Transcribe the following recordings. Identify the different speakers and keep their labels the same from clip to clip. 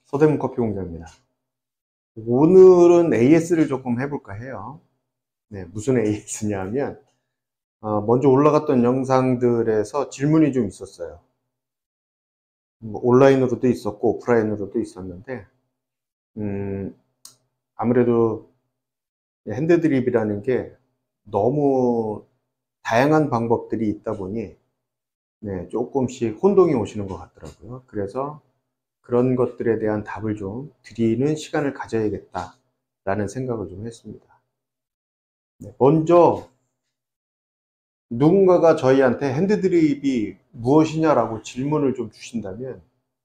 Speaker 1: 서대문 커피 공장입니다. 오늘은 AS를 조금 해볼까 해요. 네, 무슨 AS냐면 먼저 올라갔던 영상들에서 질문이 좀 있었어요. 뭐 온라인으로도 있었고 오프라인으로도 있었는데 아무래도 핸드드립이라는 게 너무 다양한 방법들이 있다 보니 조금씩 혼동이 오시는 것 같더라고요. 그래서 그런 것들에 대한 답을 좀 드리는 시간을 가져야겠다라는 생각을 좀 했습니다. 먼저 누군가가 저희한테 핸드드립이 무엇이냐라고 질문을 좀 주신다면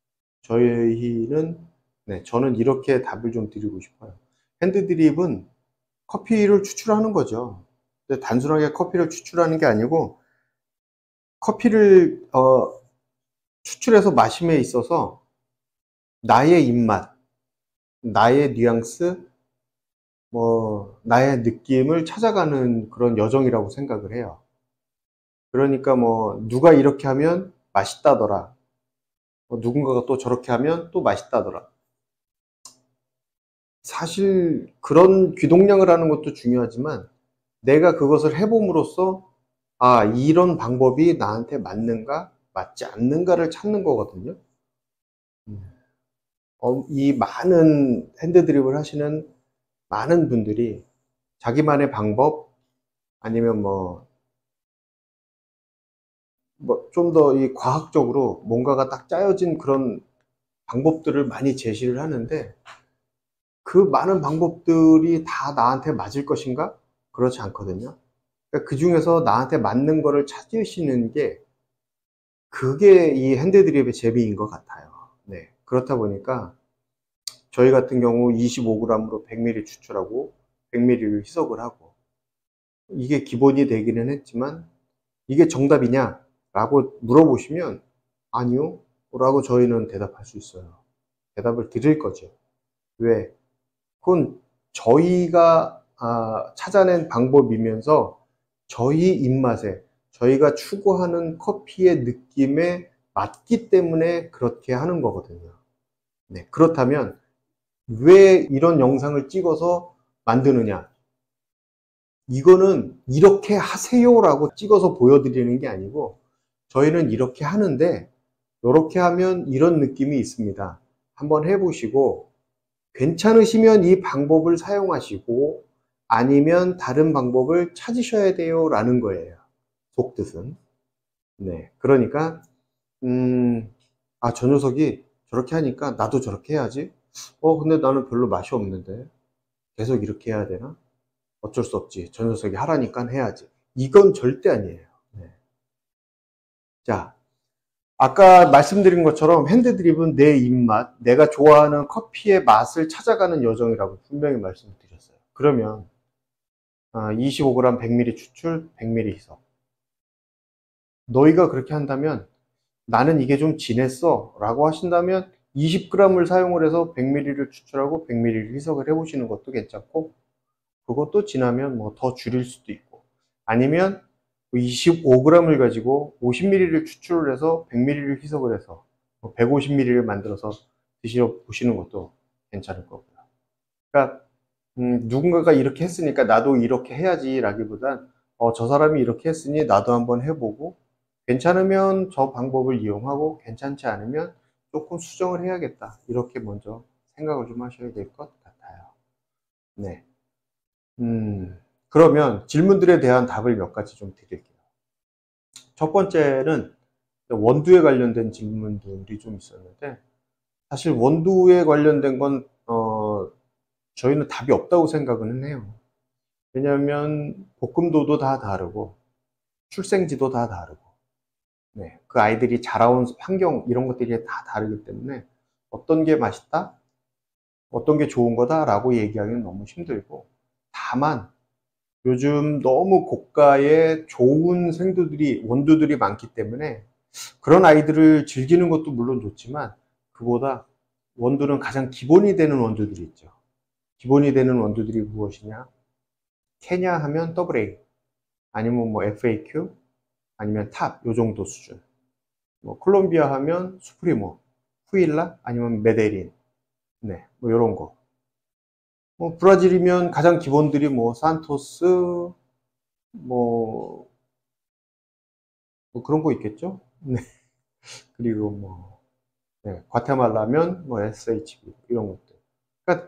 Speaker 1: 저는 이렇게 답을 좀 드리고 싶어요. 핸드드립은 커피를 추출하는 거죠. 근데 단순하게 커피를 추출하는 게 아니고 커피를 추출해서 마심에 있어서 나의 입맛, 나의 뉘앙스, 나의 느낌을 찾아가는 그런 여정이라고 생각을 해요. 그러니까 누가 이렇게 하면 맛있다더라. 누군가가 또 저렇게 하면 또 맛있다더라. 사실 그런 귀동냥을 하는 것도 중요하지만 내가 그것을 해봄으로써 이런 방법이 나한테 맞는가 맞지 않는가를 찾는 거거든요. 이 많은 핸드드립을 하시는 많은 분들이 자기만의 방법 아니면 좀 더 이 과학적으로 뭔가가 딱 짜여진 그런 방법들을 많이 제시를 하는데 그 많은 방법들이 다 나한테 맞을 것인가? 그렇지 않거든요. 그러니까 그 중에서 나한테 맞는 거를 찾으시는 게 그게 이 핸드드립의 재미인 것 같아요. 네. 그렇다 보니까 저희 같은 경우 25g으로 100ml 추출하고 100ml를 희석을 하고 이게 기본이 되기는 했지만 이게 정답이냐? 라고 물어보시면 아니요. 라고 저희는 대답할 수 있어요. 대답을 드릴 거죠. 왜? 그건 저희가 찾아낸 방법이면서 저희 입맛에 저희가 추구하는 커피의 느낌에 맞기 때문에 그렇게 하는 거거든요. 네, 그렇다면 왜 이런 영상을 찍어서 만드느냐? 이거는 이렇게 하세요라고 찍어서 보여드리는 게 아니고 저희는 이렇게 하는데 이렇게 하면 이런 느낌이 있습니다. 한번 해보시고 괜찮으시면 이 방법을 사용하시고 아니면 다른 방법을 찾으셔야 돼요 라는 거예요. 속뜻은. 네. 그러니까 저 녀석이 저렇게 하니까 나도 저렇게 해야지. 근데 나는 별로 맛이 없는데 계속 이렇게 해야 되나? 어쩔 수 없지. 저 녀석이 하라니까 해야지. 이건 절대 아니에요. 네. 자, 아까 말씀드린 것처럼 핸드드립은 내 입맛, 내가 좋아하는 커피의 맛을 찾아가는 여정이라고 분명히 말씀을 드렸어요. 그러면 25g 100ml 추출, 100ml 희석. 너희가 그렇게 한다면 나는 이게 좀 진했어 라고 하신다면 20g을 사용을 해서 100ml를 추출하고 100ml를 희석을 해보시는 것도 괜찮고 그것도 지나면 더 줄일 수도 있고 아니면 25g을 가지고 50ml를 추출을 해서 100ml를 희석을 해서 150ml를 만들어서 드셔보시는 것도 괜찮을 거고요. 그러니까 누군가가 이렇게 했으니까 나도 이렇게 해야지 라기보단 저 사람이 이렇게 했으니 나도 한번 해보고 괜찮으면 저 방법을 이용하고 괜찮지 않으면 조금 수정을 해야겠다 이렇게 먼저 생각을 좀 하셔야 될 것 같아요. 네. 그러면 질문들에 대한 답을 몇 가지 좀 드릴게요. 첫 번째는 원두에 관련된 질문들이 좀 있었는데 사실 원두에 관련된 건 저희는 답이 없다고 생각은 해요. 왜냐하면 볶음도도 다 다르고 출생지도 다 다르고 그 아이들이 자라온 환경 이런 것들이 다 다르기 때문에 어떤 게 맛있다? 어떤 게 좋은 거다? 라고 얘기하기는 너무 힘들고 다만 요즘 너무 고가의 좋은 원두들이 많기 때문에 그런 아이들을 즐기는 것도 물론 좋지만 그보다 원두는 가장 기본이 되는 원두들이 있죠. 기본이 되는 원두들이 무엇이냐? 케냐 하면 AA, 아니면 FAQ, 아니면 탑, 요 정도 수준. 콜롬비아 하면 수프리모, 후일라, 아니면 메데린. 네, 뭐 이런 거. 브라질이면 가장 기본들이 뭐 산토스, 뭐, 뭐 그런 거 있겠죠? 네. 그리고 뭐, 네, 과테말라면 뭐 SHB 이런 것들. 그러니까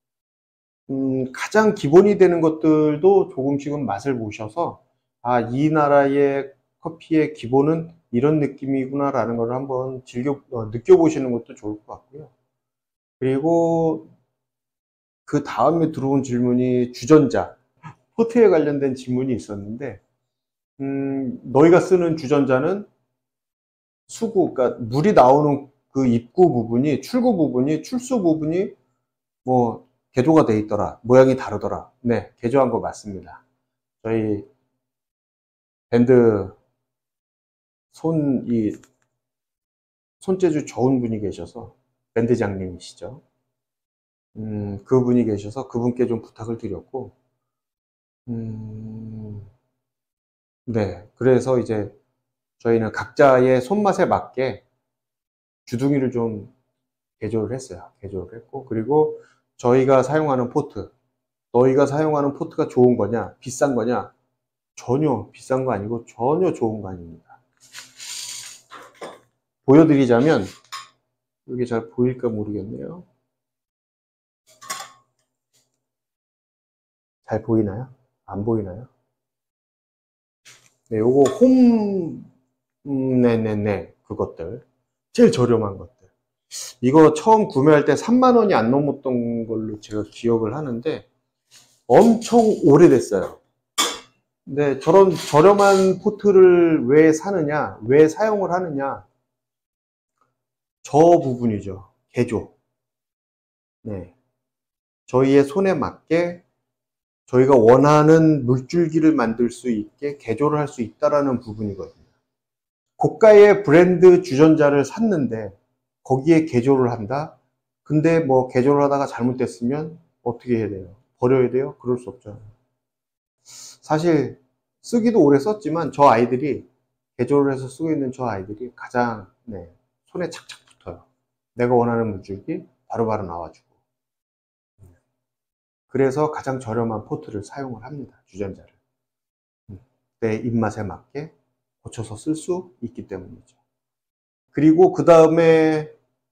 Speaker 1: 가장 기본이 되는 것들도 조금씩은 맛을 보셔서 아, 이 나라의 커피의 기본은 이런 느낌이구나라는 걸 한번 느껴보시는 것도 좋을 것 같고요. 그리고 그 다음에 들어온 질문이 주전자, 포트에 관련된 질문이 있었는데 너희가 쓰는 주전자는 수구, 그러니까 물이 나오는 그 입구 부분이, 출구 부분이, 출수 부분이 뭐 개조가 돼 있더라. 모양이 다르더라. 네, 개조한 거 맞습니다. 저희 밴드 손재주 좋은 분이 계셔서, 밴드장님이시죠. 그분이 계셔서 그분께 좀 부탁을 드렸고, 네. 그래서 이제 저희는 각자의 손맛에 맞게 주둥이를 좀 개조를 했어요. 개조를 했고, 그리고 저희가 사용하는 포트, 너희가 사용하는 포트가 좋은 거냐, 비싼 거냐, 전혀 비싼 거 아니고 전혀 좋은 거 아닙니다. 보여드리자면, 이게 잘 보일까 모르겠네요. 잘 보이나요? 안 보이나요? 네, 요거 네네네. 그것들. 제일 저렴한 것들. 이거 처음 구매할 때 3만 원이 안 넘었던 걸로 제가 기억을 하는데 엄청 오래됐어요. 근데 저런 저렴한 포트를 왜 사느냐, 왜 사용을 하느냐, 저 부분이죠. 개조. 네. 저희의 손에 맞게 저희가 원하는 물줄기를 만들 수 있게 개조를 할 수 있다라는 부분이거든요. 고가의 브랜드 주전자를 샀는데 거기에 개조를 한다? 근데 뭐 개조를 하다가 잘못됐으면 어떻게 해야 돼요? 버려야 돼요? 그럴 수 없잖아요. 사실 쓰기도 오래 썼지만 저 아이들이, 개조를 해서 쓰고 있는 저 아이들이 가장 손에 착착 붙어요. 내가 원하는 물줄기 바로바로 나와주고. 그래서 가장 저렴한 포트를 사용을 합니다. 주전자를. 내 입맛에 맞게 고쳐서 쓸 수 있기 때문이죠. 그리고 그 다음에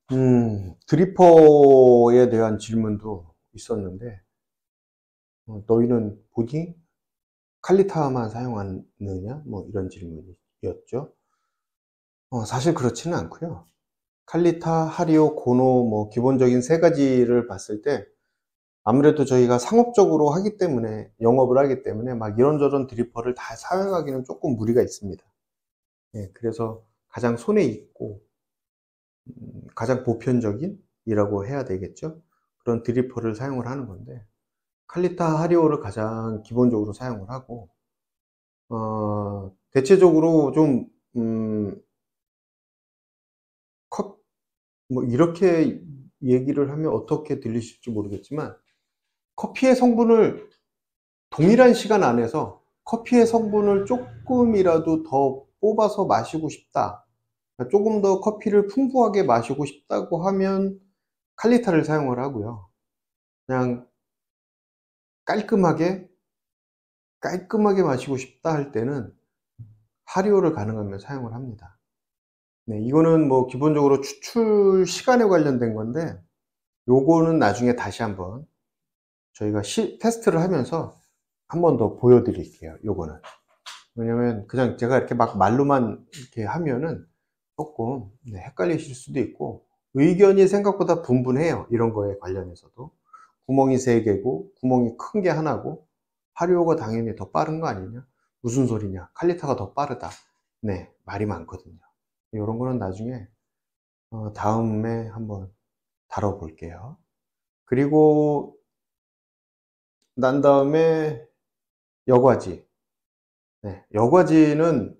Speaker 1: 드리퍼에 대한 질문도 있었는데 너희는 보니 칼리타만 사용하느냐? 뭐 이런 질문이었죠. 사실 그렇지는 않고요. 칼리타, 하리오, 고노 뭐 기본적인 세 가지를 봤을 때 아무래도 저희가 상업적으로 하기 때문에, 영업을 하기 때문에 막 이런저런 드리퍼를 다 사용하기는 조금 무리가 있습니다. 예, 그래서 가장 손에 익고 가장 보편적인이라고 해야 되겠죠. 그런 드리퍼를 사용을 하는 건데 칼리타, 하리오를 가장 기본적으로 사용을 하고 대체적으로 좀 뭐 이렇게 얘기를 하면 어떻게 들리실지 모르겠지만 커피의 성분을 동일한 시간 안에서 커피의 성분을 조금이라도 더 뽑아서 마시고 싶다, 조금 더 커피를 풍부하게 마시고 싶다고 하면 칼리타를 사용을 하고요. 그냥 깔끔하게 마시고 싶다 할 때는 하리오를 가능하면 사용을 합니다. 네, 이거는 뭐 기본적으로 추출 시간에 관련된 건데 요거는 나중에 다시 한번 저희가 테스트를 하면서 한 번 더 보여드릴게요. 요거는. 왜냐면 그냥 제가 이렇게 막 말로만 이렇게 하면은 조금 헷갈리실 수도 있고, 의견이 생각보다 분분해요. 이런 거에 관련해서도. 구멍이 3개고 구멍이 큰 게 하나고 하리오가 당연히 더 빠른 거 아니냐? 무슨 소리냐? 칼리타가 더 빠르다. 네, 말이 많거든요. 이런 거는 나중에 다음에 한번 다뤄볼게요. 그리고 난 다음에 여과지. 네, 여과지는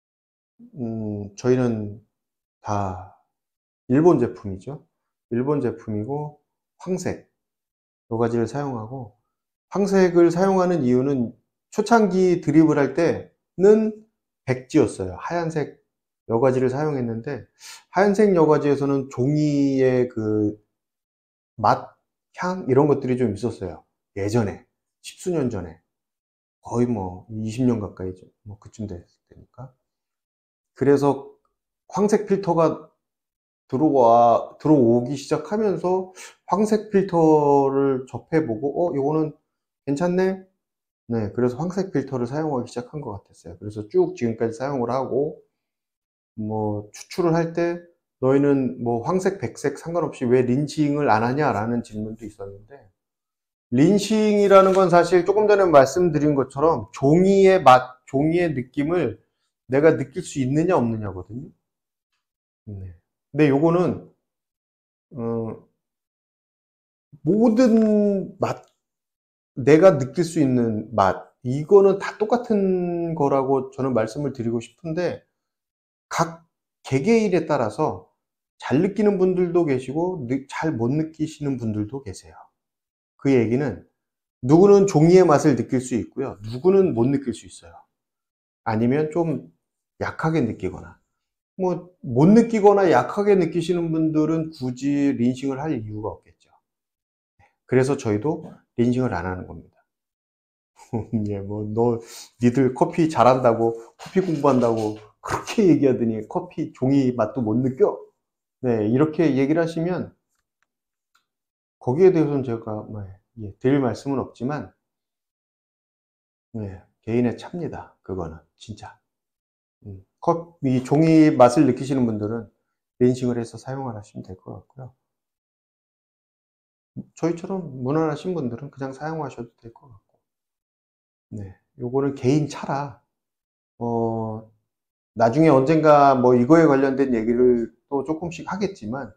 Speaker 1: 저희는 다 일본 제품이죠. 일본 제품이고 황색 여과지를 사용하고, 황색을 사용하는 이유는 초창기 드립을 할 때는 백지였어요. 하얀색 여과지를 사용했는데 하얀색 여과지에서는 종이의 그 맛, 향 이런 것들이 좀 있었어요. 예전에 10수년 전에 거의 뭐 20년 가까이 뭐 그쯤 됐을 때니까. 그래서 황색 필터가 들어오기 시작하면서 황색 필터를 접해보고 요거는 괜찮네. 네, 그래서 황색 필터를 사용하기 시작한 것 같았어요. 그래서 쭉 지금까지 사용을 하고, 뭐 추출을 할 때 너희는 뭐 황색, 백색 상관없이 왜 린싱을 안 하냐라는 질문도 있었는데, 린싱이라는 건 사실 조금 전에 말씀드린 것처럼 종이의 맛, 종이의 느낌을 내가 느낄 수 있느냐 없느냐거든요. 네. 근데 요거는 모든 맛, 내가 느낄 수 있는 맛, 이거는 다 똑같은 거라고 저는 말씀을 드리고 싶은데, 각 개개인에 따라서 잘 느끼는 분들도 계시고 잘 못 느끼시는 분들도 계세요. 그 얘기는 누구는 종이의 맛을 느낄 수 있고요, 누구는 못 느낄 수 있어요. 아니면 좀 약하게 느끼거나, 뭐 못 느끼거나 약하게 느끼시는 분들은 굳이 린싱을 할 이유가 없겠죠. 그래서 저희도 린싱을 안 하는 겁니다. 예, 뭐 니들 커피 잘한다고, 커피 공부한다고 그렇게 얘기하더니 커피 종이 맛도 못 느껴? 네, 이렇게 얘기를 하시면 거기에 대해서는 제가 뭐, 드릴 말씀은 없지만, 개인의 차입니다. 그거는 진짜. 이 종이 맛을 느끼시는 분들은 린싱을 해서 사용을 하시면 될 것 같고요. 저희처럼 무난하신 분들은 그냥 사용하셔도 될 것 같고. 네, 요거는 개인 차라, 나중에 언젠가 뭐 이거에 관련된 얘기를 또 조금씩 하겠지만,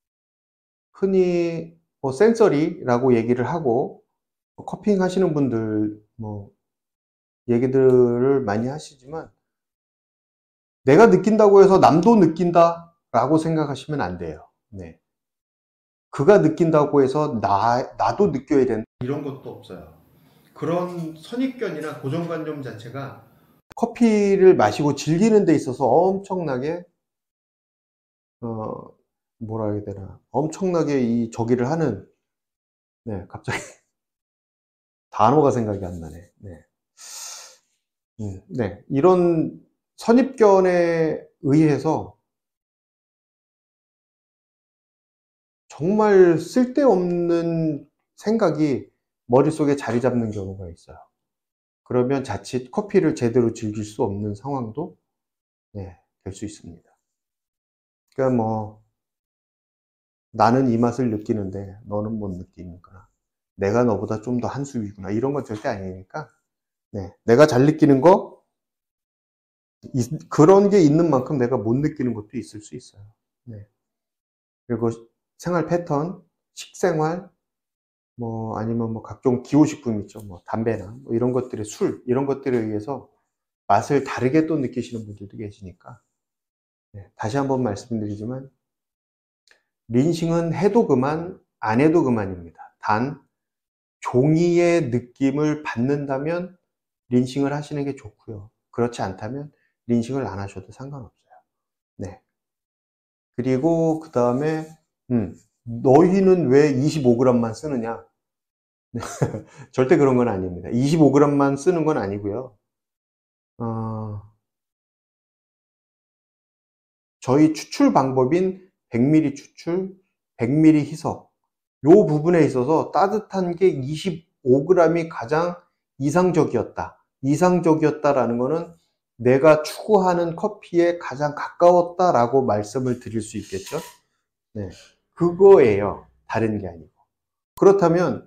Speaker 1: 흔히 뭐 센서리라고 얘기를 하고, 커핑 하시는 분들 뭐 얘기들을 많이 하시지만, 내가 느낀다고 해서 남도 느낀다라고 생각하시면 안 돼요. 네. 그가 느낀다고 해서 나도 느껴야 된다, 이런 것도 없어요. 그런 선입견이나 고정관념 자체가 커피를 마시고 즐기는 데 있어서 엄청나게 뭐라 해야 되나, 엄청나게 이 저기를 하는, 갑자기 단어가 생각이 안 나네. 네. 네. 이런 선입견에 의해서 정말 쓸데없는 생각이 머릿속에 자리 잡는 경우가 있어요. 그러면 자칫 커피를 제대로 즐길 수 없는 상황도 될 수 있습니다. 그러니까 뭐 나는 이 맛을 느끼는데 너는 못 느끼는구나, 내가 너보다 좀 더 한 수위구나, 이런 건 절대 아니니까, 내가 잘 느끼는 거, 그런 게 있는 만큼 내가 못 느끼는 것도 있을 수 있어요. 그리고 생활 패턴, 식생활, 뭐 아니면 뭐 각종 기호식품 있죠. 뭐 담배나 뭐 이런 것들의 술, 이런 것들에 의해서 맛을 다르게 또 느끼시는 분들도 계시니까, 다시 한번 말씀드리지만, 린싱은 해도 그만, 안 해도 그만입니다. 단 종이의 느낌을 받는다면 린싱을 하시는 게 좋고요. 그렇지 않다면 린싱을 안 하셔도 상관없어요. 네. 그리고 그 다음에 너희는 왜 25g만 쓰느냐? 절대 그런 건 아닙니다. 25g만 쓰는 건 아니고요. 저희 추출 방법인 100ml 추출, 100ml 희석, 요 부분에 있어서 따뜻한 게 25g이 가장 이상적이었다. 이상적이었다라는 거는 내가 추구하는 커피에 가장 가까웠다라고 말씀을 드릴 수 있겠죠. 네, 그거예요. 다른 게 아니고. 그렇다면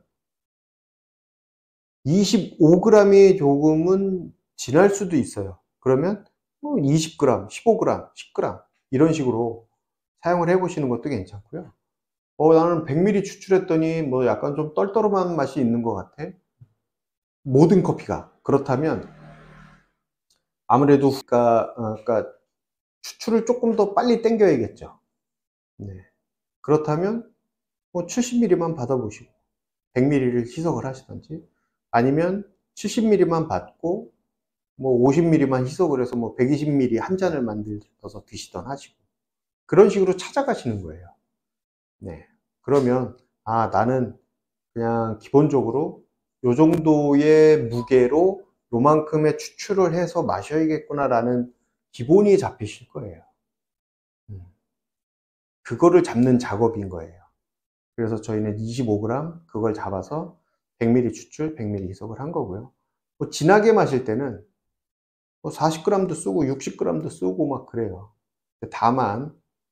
Speaker 1: 25g이 조금은 지날 수도 있어요. 그러면 20g, 15g, 10g 이런 식으로 사용을 해보시는 것도 괜찮고요. 나는 100ml 추출했더니 뭐 약간 좀 떨떠름한 맛이 있는 것 같아, 모든 커피가. 그렇다면 아무래도 그러니까 추출을 조금 더 빨리 당겨야겠죠. 그렇다면 뭐 70ml만 받아보시고 100ml를 희석을 하시든지, 아니면 70ml만 받고 뭐 50ml만 희석을 해서 뭐 120ml 한 잔을 만들어서 드시던 하시고, 그런 식으로 찾아가시는 거예요. 그러면 나는 그냥 기본적으로 요 정도의 무게로 요만큼의 추출을 해서 마셔야겠구나 라는 기본이 잡히실 거예요. 그거를 잡는 작업인 거예요. 그래서 저희는 25g 그걸 잡아서 100ml 추출, 100ml 희석을 한 거고요. 뭐 진하게 마실 때는 뭐 40g도 쓰고 60g도 쓰고 막 그래요. 다만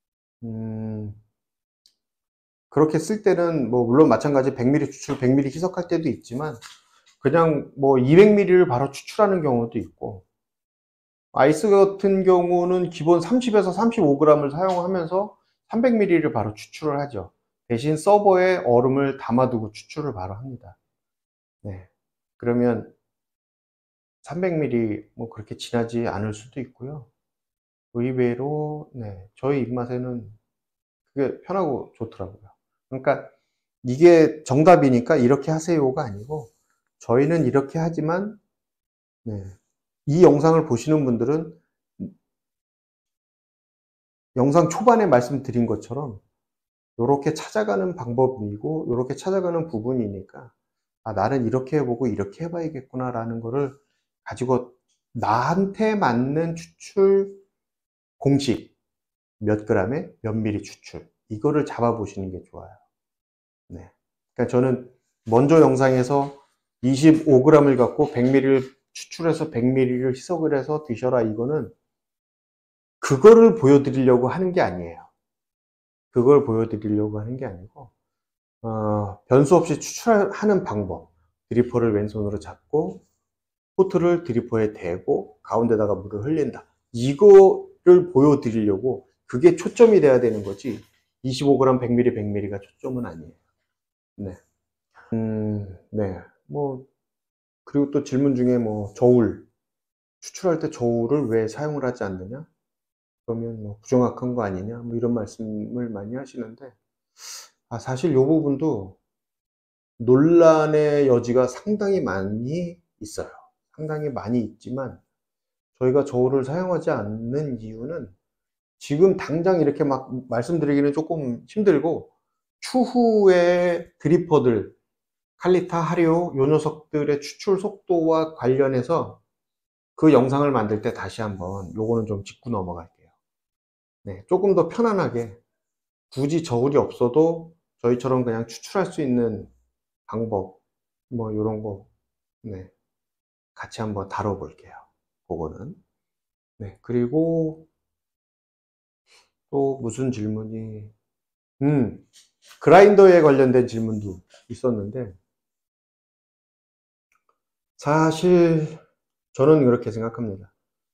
Speaker 1: 그렇게 쓸 때는 뭐 물론 마찬가지 100ml 추출, 100ml 희석할 때도 있지만 그냥 뭐 200ml를 바로 추출하는 경우도 있고, 아이스 같은 경우는 기본 30에서 35g을 사용하면서 300ml를 바로 추출을 하죠. 대신 서버에 얼음을 담아두고 추출을 바로 합니다. 네. 그러면 300ml 뭐 그렇게 진하지 않을 수도 있고요. 의외로 저희 입맛에는 그게 편하고 좋더라고요. 그러니까 이게 정답이니까 이렇게 하세요가 아니고, 저희는 이렇게 하지만 이 영상을 보시는 분들은 영상 초반에 말씀드린 것처럼 이렇게 찾아가는 방법이고 이렇게 찾아가는 부분이니까 나는 이렇게 해보고 이렇게 해봐야겠구나 라는 거를 가지고 나한테 맞는 추출 공식, 몇 g에 몇 미리 추출, 이거를 잡아보시는 게 좋아요. 그러니까 저는 먼저 영상에서 25g을 갖고 100ml를 추출해서 100ml를 희석을 해서 드셔라, 이거는 그거를 보여드리려고 하는 게 아니에요. 그걸 보여드리려고 하는 게 아니고, 변수 없이 추출하는 방법, 드리퍼를 왼손으로 잡고 포트를 드리퍼에 대고 가운데다가 물을 흘린다, 이거를 보여드리려고, 그게 초점이 돼야 되는 거지 25g 100ml 100ml가 초점은 아니에요. 뭐 그리고 또 질문 중에 뭐 저울 추출할 때 저울을 왜 사용을 하지 않느냐, 그러면 뭐 부정확한 거 아니냐, 뭐 이런 말씀을 많이 하시는데, 사실 이 부분도 논란의 여지가 상당히 많이 있어요. 상당히 많이 있지만 저희가 저울을 사용하지 않는 이유는 지금 당장 이렇게 막 말씀드리기는 조금 힘들고, 추후에 드리퍼들 칼리타, 하리오 요 녀석들의 추출 속도와 관련해서 그 영상을 만들 때 다시 한번 요거는 좀 짚고 넘어갈게요. 조금 더 편안하게 굳이 저울이 없어도 저희처럼 그냥 추출할 수 있는 방법, 뭐 이런 거 같이 한번 다뤄볼게요. 그거는. 그리고 또 무슨 질문이, 그라인더에 관련된 질문도 있었는데, 사실 저는 그렇게 생각합니다.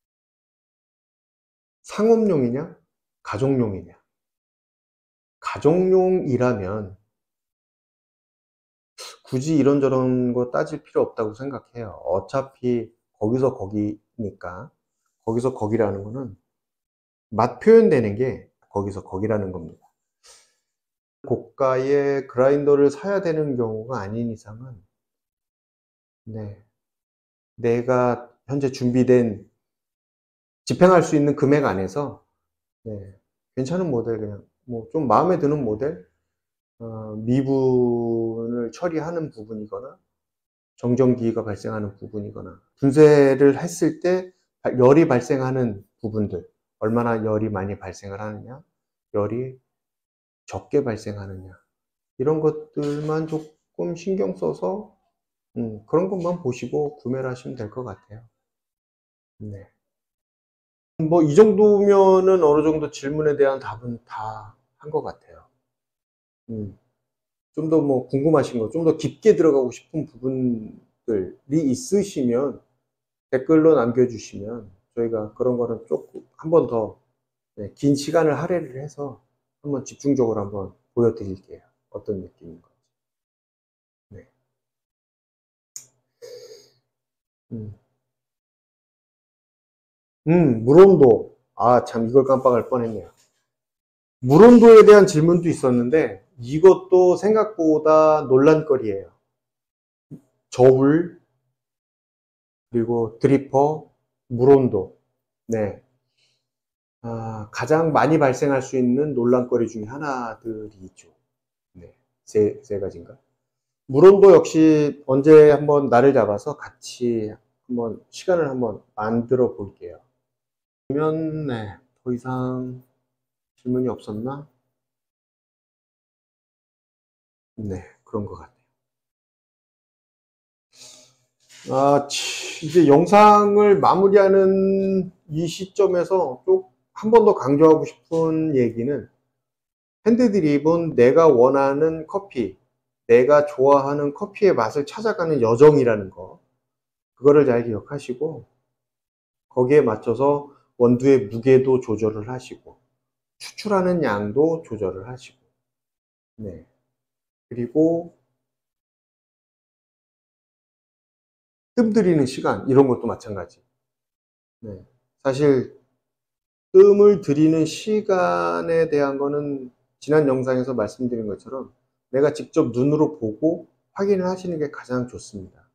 Speaker 1: 상업용이냐 가정용이냐. 가정용이라면 굳이 이런저런 거 따질 필요 없다고 생각해요. 어차피 거기서 거기니까. 거기서 거기라는 거는 맛 표현되는 게 거기서 거기라는 겁니다. 고가의 그라인더를 사야 되는 경우가 아닌 이상은 내가 현재 준비된 집행할 수 있는 금액 안에서 괜찮은 모델, 그냥 뭐 좀 마음에 드는 모델, 미분을 처리하는 부분이거나 정전기가 발생하는 부분이거나 분쇄를 했을 때 열이 발생하는 부분들, 얼마나 열이 많이 발생을 하느냐, 열이 적게 발생하느냐, 이런 것들만 조금 신경 써서 그런 것만 보시고 구매를 하시면 될 것 같아요. 뭐 이 정도면은 어느 정도 질문에 대한 답은 다 한 것 같아요. 좀 더 뭐 궁금하신 거, 좀 더 깊게 들어가고 싶은 부분들이 있으시면 댓글로 남겨주시면 저희가 그런 거는 조금 한 번 더 긴 시간을 할애를 해서 한번 집중적으로 한번 보여드릴게요. 어떤 느낌인 건지. 물온도. 참, 이걸 깜빡할 뻔했네요. 물온도에 대한 질문도 있었는데 이것도 생각보다 논란거리예요. 저울, 그리고 드리퍼, 물온도. 가장 많이 발생할 수 있는 논란거리 중에 하나들이죠. 세 가지인가? 물온도 역시 언제 한번 날을 잡아서 같이 한번 시간을 한번 만들어 볼게요. 그러면 네, 더 이상 질문이 없었나? 네, 그런 것 같아요. 이제 영상을 마무리하는 이 시점에서 또 한 번 더 강조하고 싶은 얘기는 핸드드립은 내가 원하는 커피, 내가 좋아하는 커피의 맛을 찾아가는 여정이라는 거, 그거를 잘 기억하시고 거기에 맞춰서 원두의 무게도 조절을 하시고 추출하는 양도 조절을 하시고, 네. 그리고 뜸 들이는 시간 이런 것도 마찬가지. 네. 사실 뜸을 들이는 시간에 대한 거는 지난 영상에서 말씀드린 것처럼 내가 직접 눈으로 보고 확인을 하시는 게 가장 좋습니다.